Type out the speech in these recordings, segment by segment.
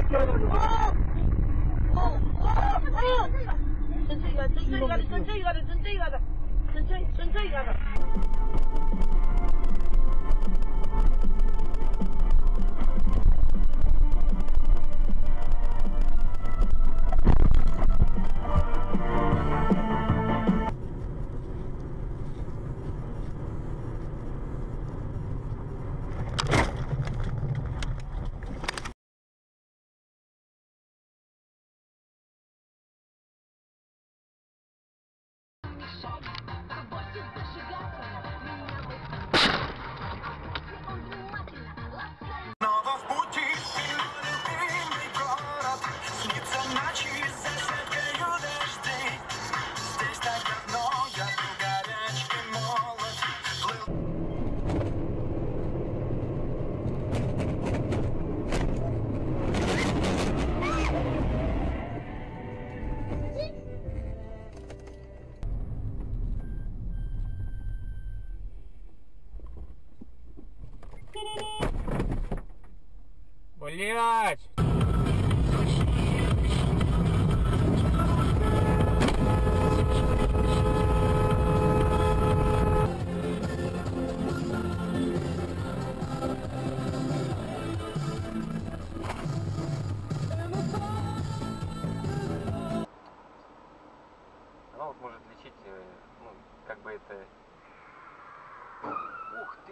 천천히 가자. 천천히 가자. Блять! Она вот может лечить, ну, как бы это... Ух ты!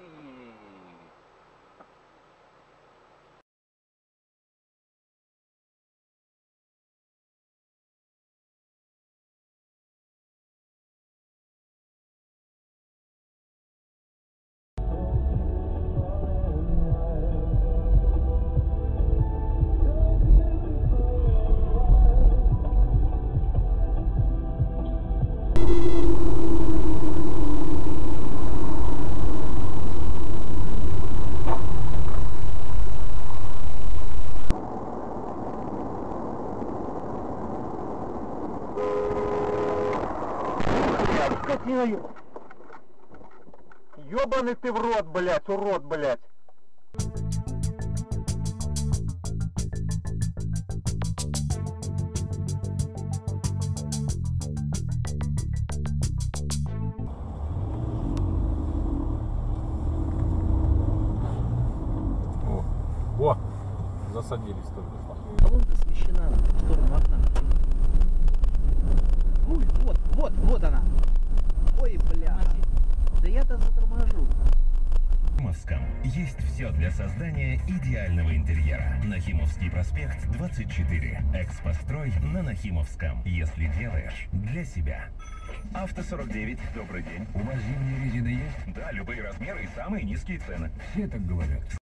Ёбаный ты в рот, блядь, урод, блядь. О, засадились только что. Колонка смещена в сторону окна. Ой, вот она. Ой, бля. Да я-то заторможу. В Нахимовском есть все для создания идеального интерьера. Нахимовский проспект 24. Экспострой на Нахимовском. Если делаешь для себя. Авто 49. Добрый день. У вас зимние резины есть? Да, любые размеры и самые низкие цены. Все так говорят.